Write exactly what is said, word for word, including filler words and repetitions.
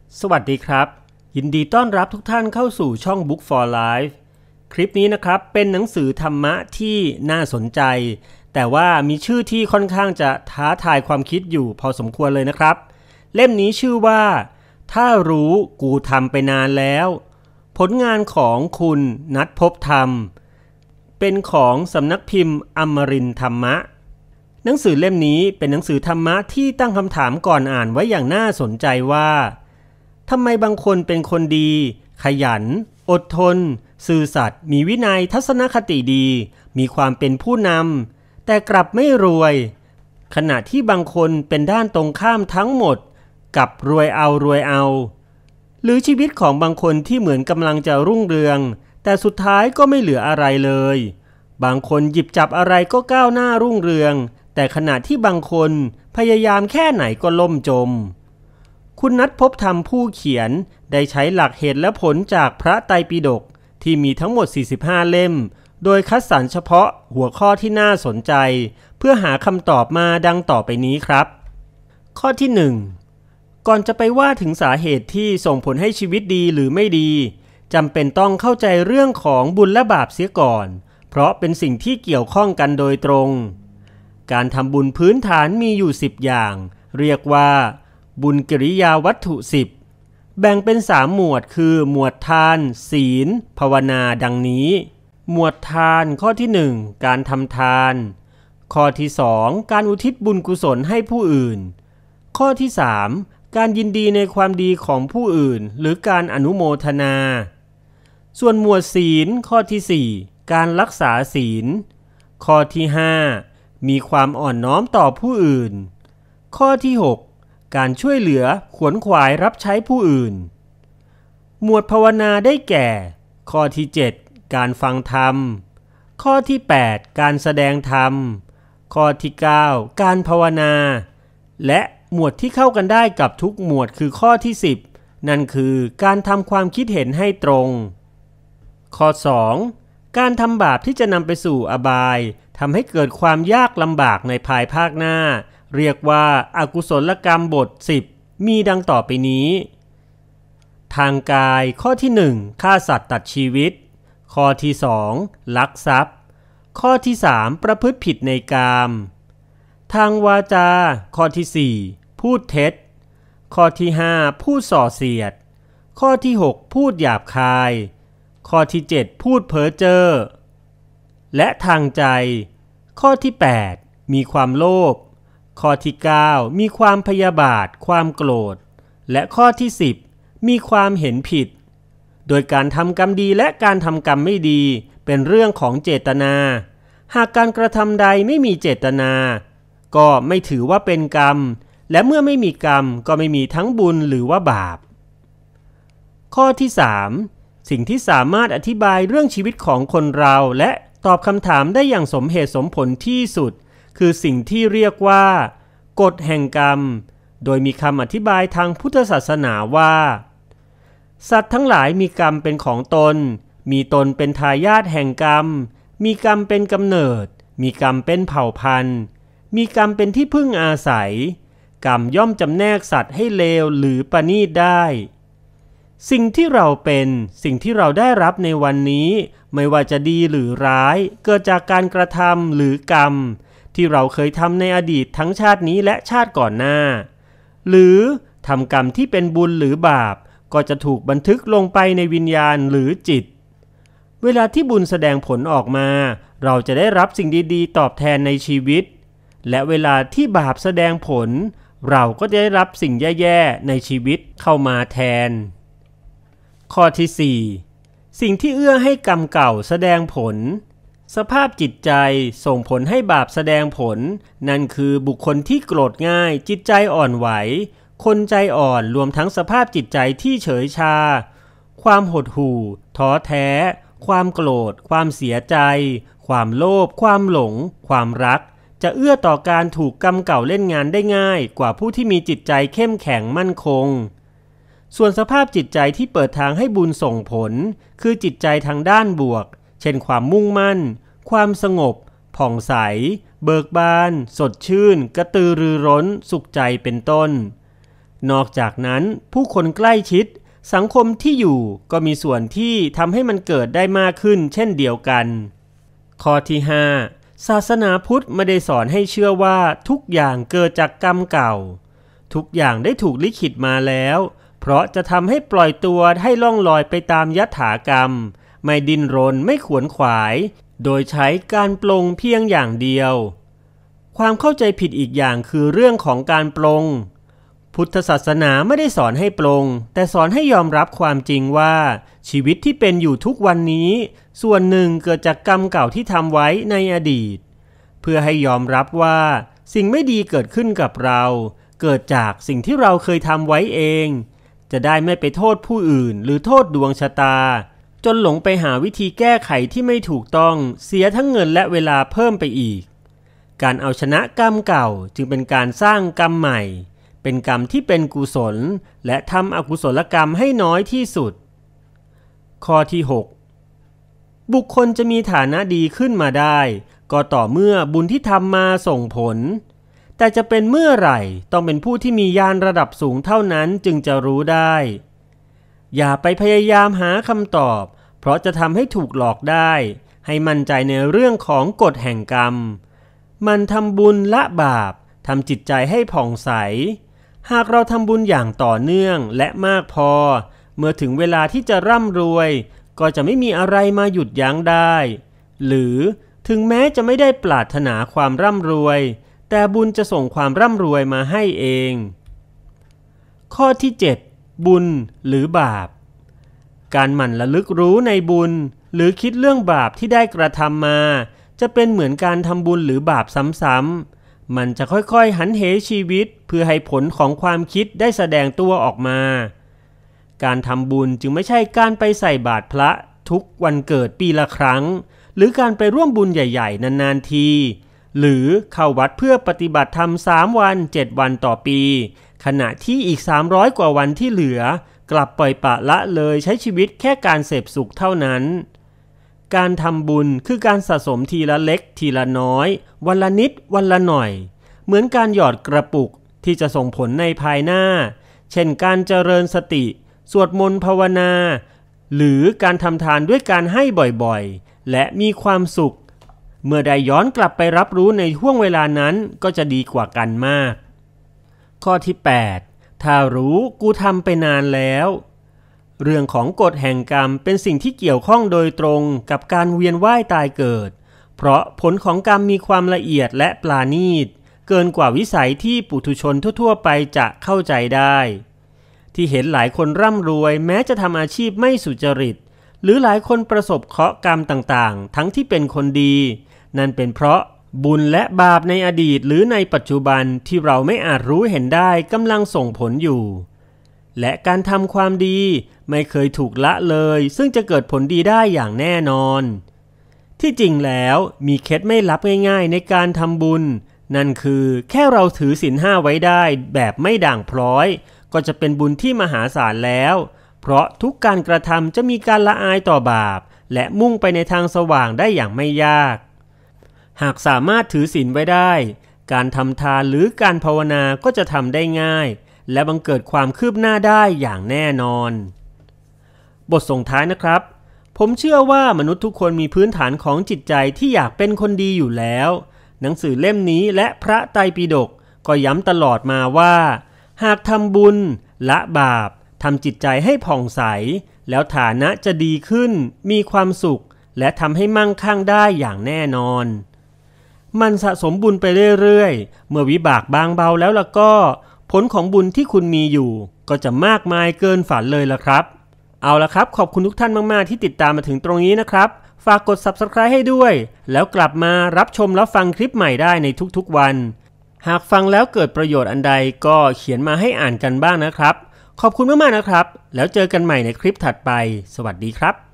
สวัสดีครับยินดีต้อนรับทุกท่านเข้าสู่ช่อง Book for Life คลิปนี้นะครับเป็นหนังสือธรรมะที่น่าสนใจแต่ว่ามีชื่อที่ค่อนข้างจะท้าทายความคิดอยู่พอสมควรเลยนะครับเล่มนี้ชื่อว่าถ้ารู้กูทำไปนานแล้วผลงานของคุณณัฐภพธรรมเป็นของสำนักพิมพ์อมรินทร์ธรรมะหนังสือเล่มนี้เป็นหนังสือธรรมะที่ตั้งคำถามก่อนอ่านไว้อย่างน่าสนใจว่าทำไมบางคนเป็นคนดีขยันอดทนซื่อสัตย์มีวินัยทัศนคติดีมีความเป็นผู้นำแต่กลับไม่รวยขณะที่บางคนเป็นด้านตรงข้ามทั้งหมดกับรวยเอารวยเอาหรือชีวิตของบางคนที่เหมือนกำลังจะรุ่งเรืองแต่สุดท้ายก็ไม่เหลืออะไรเลยบางคนหยิบจับอะไรก็ก้าวหน้ารุ่งเรืองแต่ขณะที่บางคนพยายามแค่ไหนก็ล่มจมคุณณัฐภพธรรมผู้เขียนได้ใช้หลักเหตุและผลจากพระไตรปิฎกที่มีทั้งหมดสี่สิบห้าเล่มโดยคัดสรรเฉพาะหัวข้อที่น่าสนใจเพื่อหาคำตอบมาดังต่อไปนี้ครับข้อที่หนึ่งก่อนจะไปว่าถึงสาเหตุที่ส่งผลให้ชีวิตดีหรือไม่ดีจำเป็นต้องเข้าใจเรื่องของบุญและบาปเสียก่อนเพราะเป็นสิ่งที่เกี่ยวข้องกันโดยตรงการทำบุญพื้นฐานมีอยู่สิบอย่างเรียกว่าบุญกิริยาวัตถุสิบแบ่งเป็นสามหมวดคือหมวดทานศีลภาวนาดังนี้หมวดทานข้อที่หนึ่งการทำทานข้อที่สองการอุทิศบุญกุศลให้ผู้อื่นข้อที่สามการยินดีในความดีของผู้อื่นหรือการอนุโมทนาส่วนหมวดศีลข้อที่สี่การรักษาศีลข้อที่ห้ามีความอ่อนน้อมต่อผู้อื่นข้อที่หกการช่วยเหลือขวนขวายรับใช้ผู้อื่นหมวดภาวนาได้แก่ข้อที่เจ็ดการฟังธรรมข้อที่แปดการแสดงธรรมข้อที่เก้าการภาวนาและหมวดที่เข้ากันได้กับทุกหมวดคือข้อที่สิบนั่นคือการทำความคิดเห็นให้ตรงข้อสองการทำบาปที่จะนำไปสู่อบายทำให้เกิดความยากลำบากในภายภาคหน้าเรียกว่าอกุศลกรรมบทสิบมีดังต่อไปนี้ทางกายข้อที่หนึ่งฆ่าสัตว์ตัดชีวิตข้อที่สองลักทรัพย์ข้อที่สามประพฤติผิดในกามทางวาจาข้อที่สี่พูดเท็จข้อที่ห้าพูดส่อเสียดข้อที่หกพูดหยาบคายข้อที่เจ็ดพูดเพ้อเจ้อและทางใจข้อที่แปดมีความโลภข้อที่เก้ามีความพยาบาทความโกรธและข้อที่สิบมีความเห็นผิดโดยการทำกรรมดีและการทำกรรมไม่ดีเป็นเรื่องของเจตนาหากการกระทำใดไม่มีเจตนาก็ไม่ถือว่าเป็นกรรมและเมื่อไม่มีกรรมก็ไม่มีทั้งบุญหรือว่าบาปข้อที่สามสิ่งที่สามารถอธิบายเรื่องชีวิตของคนเราและตอบคำถามได้อย่างสมเหตุสมผลที่สุดคือสิ่งที่เรียกว่ากฎแห่งกรรมโดยมีคำอธิบายทางพุทธศาสนาว่าสัตว์ทั้งหลายมีกรรมเป็นของตนมีตนเป็นทายาทแห่งกรรมมีกรรมเป็นกำเนิดมีกรรมเป็นเผ่าพันธุ์มีกรรมเป็นที่พึ่งอาศัยกรรมย่อมจำแนกสัตว์ให้เลวหรือประณีตได้สิ่งที่เราเป็นสิ่งที่เราได้รับในวันนี้ไม่ว่าจะดีหรือร้ายเกิดจากการกระทำหรือกรรมที่เราเคยทำในอดีตทั้งชาตินี้และชาติก่อนหน้าหรือทำกรรมที่เป็นบุญหรือบาปก็จะถูกบันทึกลงไปในวิญญาณหรือจิตเวลาที่บุญแสดงผลออกมาเราจะได้รับสิ่งดีๆตอบแทนในชีวิตและเวลาที่บาปแสดงผลเราก็จะได้รับสิ่งแย่ๆในชีวิตเข้ามาแทนข้อที่สี่สิ่งที่เอื้อให้กรรมเก่าแสดงผลสภาพจิตใจส่งผลให้บาปแสดงผลนั่นคือบุคคลที่โกรธง่ายจิตใจอ่อนไหวคนใจอ่อนรวมทั้งสภาพจิตใจที่เฉยชาความหดหู่ท้อแท้ความโกรธความเสียใจความโลภความหลงความรักจะเอื้อต่อการถูกกรรมเก่าเล่นงานได้ง่ายกว่าผู้ที่มีจิตใจเข้มแข็งมั่นคงส่วนสภาพจิตใจที่เปิดทางให้บุญส่งผลคือจิตใจทางด้านบวกเช่นความมุ่งมั่นความสงบผ่องใสเบิกบานสดชื่นกระตือรือร้นสุขใจเป็นต้นนอกจากนั้นผู้คนใกล้ชิดสังคมที่อยู่ก็มีส่วนที่ทำให้มันเกิดได้มากขึ้นเช่นเดียวกันข้อที่ห้าศาสนาพุทธไม่ได้สอนให้เชื่อว่าทุกอย่างเกิดจากกรรมเก่าทุกอย่างได้ถูกลิขิตมาแล้วเพราะจะทำให้ปล่อยตัวให้ล่องลอยไปตามยถากรรมไม่ดิ้นรนไม่ขวนขวายโดยใช้การปลงเพียงอย่างเดียวความเข้าใจผิดอีกอย่างคือเรื่องของการปลงพุทธศาสนาไม่ได้สอนให้ปลงแต่สอนให้ยอมรับความจริงว่าชีวิตที่เป็นอยู่ทุกวันนี้ส่วนหนึ่งเกิดจากกรรมเก่าที่ทำไว้ในอดีตเพื่อให้ยอมรับว่าสิ่งไม่ดีเกิดขึ้นกับเราเกิดจากสิ่งที่เราเคยทำไว้เองจะได้ไม่ไปโทษผู้อื่นหรือโทษดวงชะตาจนหลงไปหาวิธีแก้ไขที่ไม่ถูกต้องเสียทั้งเงินและเวลาเพิ่มไปอีกการเอาชนะกรรมเก่าจึงเป็นการสร้างกรรมใหม่เป็นกรรมที่เป็นกุศลและทำอกุศลกรรมให้น้อยที่สุดข้อที่หกบุคคลจะมีฐานะดีขึ้นมาได้ก็ต่อเมื่อบุญที่ทำมาส่งผลแต่จะเป็นเมื่อไหร่ต้องเป็นผู้ที่มีญาณระดับสูงเท่านั้นจึงจะรู้ได้อย่าไปพยายามหาคำตอบเพราะจะทำให้ถูกหลอกได้ให้มั่นใจในเรื่องของกฎแห่งกรรมมันทำบุญละบาปทำจิตใจให้ผ่องใสหากเราทำบุญอย่างต่อเนื่องและมากพอเมื่อถึงเวลาที่จะร่ำรวยก็จะไม่มีอะไรมาหยุดยั้งได้หรือถึงแม้จะไม่ได้ปรารถนาความร่ำรวยแต่บุญจะส่งความร่ำรวยมาให้เองข้อที่เจ็ดบุญหรือบาปการหมั่นระลึกรู้ในบุญหรือคิดเรื่องบาปที่ได้กระทำมาจะเป็นเหมือนการทำบุญหรือบาปซ้ำๆมันจะค่อยๆหันเหชีวิตเพื่อให้ผลของความคิดได้แสดงตัวออกมาการทำบุญจึงไม่ใช่การไปใส่บาตรพระทุกวันเกิดปีละครั้งหรือการไปร่วมบุญใหญ่ๆนานๆทีหรือเข้าวัดเพื่อปฏิบัติธรรมสามวันเจ็ดวันต่อปีขณะที่อีกสามร้อยกว่าวันที่เหลือกลับปล่อยปละละเลยใช้ชีวิตแค่การเสพสุขเท่านั้นการทำบุญคือการสะสมทีละเล็กทีละน้อยวันละนิดวันละหน่อยเหมือนการหยอดกระปุกที่จะส่งผลในภายหน้าเช่นการเจริญสติสวดมนต์ภาวนาหรือการทำทานด้วยการให้บ่อยๆและมีความสุขเมื่อได้ย้อนกลับไปรับรู้ในห่วงเวลานั้นก็จะดีกว่ากันมากข้อที่แปดถ้ารู้กูทำไปนานแล้วเรื่องของกฎแห่งกรรมเป็นสิ่งที่เกี่ยวข้องโดยตรงกับการเวียนว่ายตายเกิดเพราะผลของกรรมมีความละเอียดและปราณีตเกินกว่าวิสัยที่ปุถุชนทั่วๆไปจะเข้าใจได้ที่เห็นหลายคนร่ำรวยแม้จะทำอาชีพไม่สุจริตหรือหลายคนประสบเคราะห์กรรมต่างๆทั้งที่เป็นคนดีนั่นเป็นเพราะบุญและบาปในอดีตหรือในปัจจุบันที่เราไม่อาจรู้เห็นได้กำลังส่งผลอยู่และการทำความดีไม่เคยถูกละเลยซึ่งจะเกิดผลดีได้อย่างแน่นอนที่จริงแล้วมีเคล็ดไม่ลับง่ายๆในการทำบุญนั่นคือแค่เราถือศีลห้าไว้ได้แบบไม่ด่างพร้อยก็จะเป็นบุญที่มหาศาลแล้วเพราะทุกการกระทำจะมีการละอายต่อบาปและมุ่งไปในทางสว่างได้อย่างไม่ยากหากสามารถถือศีลไว้ได้การทำทานหรือการภาวนาก็จะทำได้ง่ายและบังเกิดความคืบหน้าได้อย่างแน่นอนบทส่งท้ายนะครับผมเชื่อว่ามนุษย์ทุกคนมีพื้นฐานของจิตใจที่อยากเป็นคนดีอยู่แล้วหนังสือเล่มนี้และพระไตรปิฎกก็ย้ำตลอดมาว่าหากทำบุญละบาปทำจิตใจให้ผ่องใสแล้วฐานะจะดีขึ้นมีความสุขและทำให้มั่งคั่งได้อย่างแน่นอนมันสะสมบุญไปเรื่อยๆเมื่อวิบากบางเบาแล้วล่ะก็ผลของบุญที่คุณมีอยู่ก็จะมากมายเกินฝันเลยล่ะครับเอาละครับขอบคุณทุกท่านมากๆที่ติดตามมาถึงตรงนี้นะครับฝากกด ซับสไครบ์ ให้ด้วยแล้วกลับมารับชมรับฟังคลิปใหม่ได้ในทุกๆวันหากฟังแล้วเกิดประโยชน์อันใดก็เขียนมาให้อ่านกันบ้างนะครับขอบคุณมากๆนะครับแล้วเจอกันใหม่ในคลิปถัดไปสวัสดีครับ